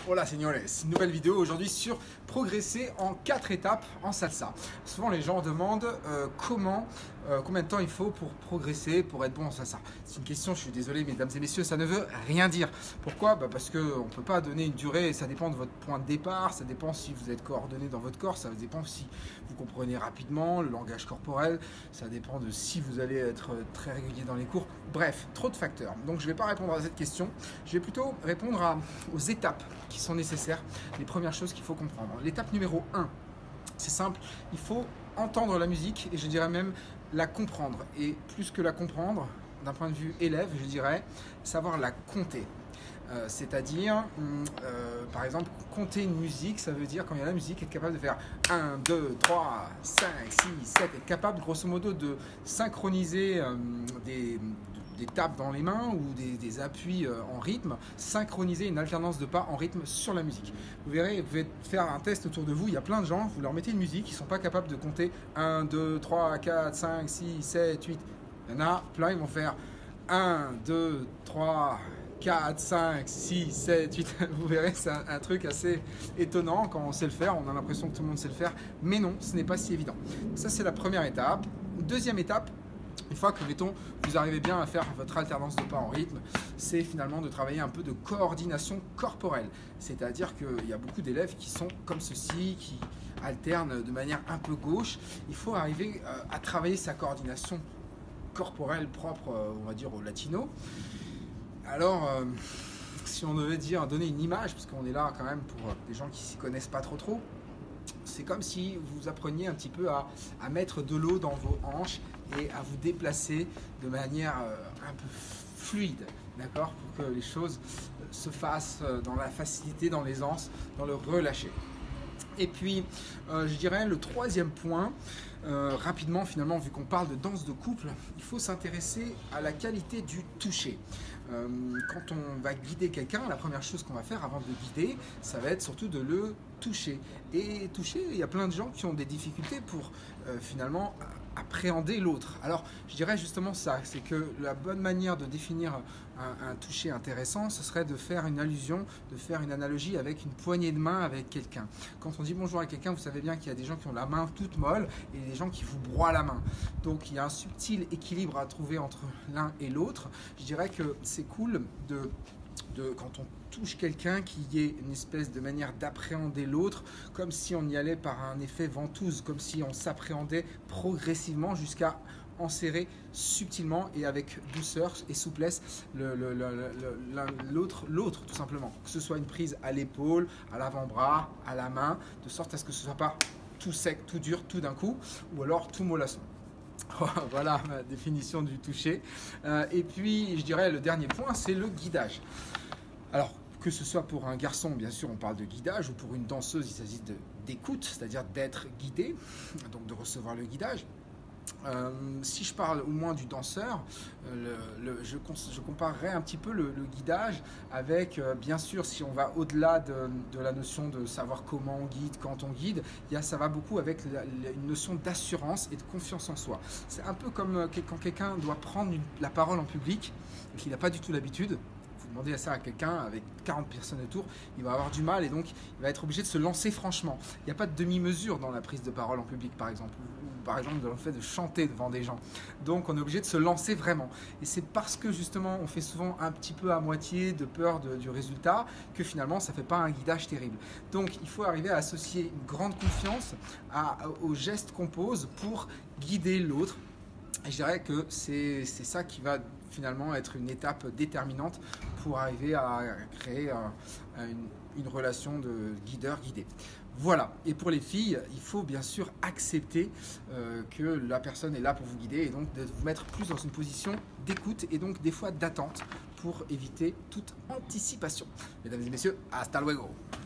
Hola señores, nouvelle vidéo aujourd'hui sur progresser en 4 étapes en salsa. Souvent les gens demandent combien de temps il faut pour progresser, pour être bon en salsa. C'est une question, je suis désolé mesdames et messieurs, ça ne veut rien dire. Pourquoi? Parce qu'on ne peut pas donner une durée, ça dépend de votre point de départ, ça dépend si vous êtes coordonné dans votre corps, ça dépend si vous comprenez rapidement le langage corporel, ça dépend de si vous allez être très régulier dans les cours. Bref, trop de facteurs. Donc je ne vais pas répondre à cette question, je vais plutôt répondre aux étapes qui sont nécessaires, les premières choses qu'il faut comprendre. L'étape numéro 1, c'est simple, il faut entendre la musique et je dirais même la comprendre. Et plus que la comprendre, d'un point de vue élève, je dirais savoir la compter. C'est-à-dire, par exemple, compter une musique, ça veut dire quand il y a la musique, être capable de faire 1, 2, 3, 5, 6, 7, être capable grosso modo de synchroniser des tapes dans les mains ou des appuis en rythme, synchroniser une alternance de pas en rythme sur la musique. Vous verrez, vous pouvez faire un test autour de vous, il y a plein de gens, vous leur mettez une musique, ils ne sont pas capables de compter 1, 2, 3, 4, 5, 6, 7, 8. Il y en a plein, ils vont faire 1, 2, 3, 4, 5, 6, 7, 8. Vous verrez, c'est un truc assez étonnant quand on sait le faire. On a l'impression que tout le monde sait le faire. Mais non, ce n'est pas si évident. Ça, c'est la première étape. Deuxième étape, une fois que, mettons, vous arrivez bien à faire votre alternance de pas en rythme, c'est finalement de travailler un peu de coordination corporelle. C'est-à-dire qu'il y a beaucoup d'élèves qui sont comme ceci, qui alternent de manière un peu gauche. Il faut arriver à travailler sa coordination corporelle propre, on va dire, au latino. Alors, si on devait donner une image, parce qu'on est là quand même pour des gens qui ne s'y connaissent pas trop, c'est comme si vous appreniez un petit peu à mettre de l'eau dans vos hanches et à vous déplacer de manière un peu fluide, d'accord, pour que les choses se fassent dans la facilité, dans l'aisance, dans le relâcher. Et puis, je dirais le troisième point, rapidement finalement, vu qu'on parle de danse de couple, il faut s'intéresser à la qualité du toucher. Quand on va guider quelqu'un, la première chose qu'on va faire avant de le guider, ça va être surtout de le toucher. Et toucher, il y a plein de gens qui ont des difficultés pour finalement appréhender l'autre. Alors, je dirais justement ça, c'est que la bonne manière de définir un toucher intéressant, ce serait de faire une allusion, de faire une analogie avec une poignée de main avec quelqu'un. Quand on dit bonjour à quelqu'un, vous savez bien qu'il y a des gens qui ont la main toute molle et des gens qui vous broient la main. Donc, il y a un subtil équilibre à trouver entre l'un et l'autre. Je dirais que c'est cool quand on touche quelqu'un qu'il y ait une espèce de manière d'appréhender l'autre, comme si on y allait par un effet ventouse, comme si on s'appréhendait progressivement jusqu'à enserrer subtilement et avec douceur et souplesse l'autre tout simplement. Que ce soit une prise à l'épaule, à l'avant-bras, à la main, de sorte à ce que ce ne soit pas tout sec, tout dur, tout d'un coup, ou alors tout mollasson. Voilà ma définition du toucher. Et puis, je dirais, le dernier point, c'est le guidage. Alors, que ce soit pour un garçon, bien sûr, on parle de guidage, ou pour une danseuse, il s'agit d'écoute, c'est-à-dire d'être guidé, donc de recevoir le guidage. Si je parle au moins du danseur, je comparerais un petit peu le guidage avec, bien sûr, si on va au-delà de la notion de savoir comment on guide, quand on guide, ça va beaucoup avec une notion d'assurance et de confiance en soi. C'est un peu comme quand quelqu'un doit prendre la parole en public et qu'il n'a pas du tout l'habitude. Vous demandez ça à quelqu'un avec 40 personnes autour, il va avoir du mal et donc il va être obligé de se lancer franchement. Il n'y a pas de demi-mesure dans la prise de parole en public par exemple, ou par exemple dans le fait de chanter devant des gens. Donc on est obligé de se lancer vraiment. Et c'est parce que justement on fait souvent un petit peu à moitié de peur du résultat que finalement ça ne fait pas un guidage terrible. Donc il faut arriver à associer une grande confiance aux gestes qu'on pose pour guider l'autre. Et je dirais que c'est ça qui va finalement être une étape déterminante pour arriver à créer une relation de guideur-guidé. Voilà, et pour les filles, il faut bien sûr accepter que la personne est là pour vous guider et donc de vous mettre plus dans une position d'écoute et donc des fois d'attente pour éviter toute anticipation. Mesdames et messieurs, hasta luego!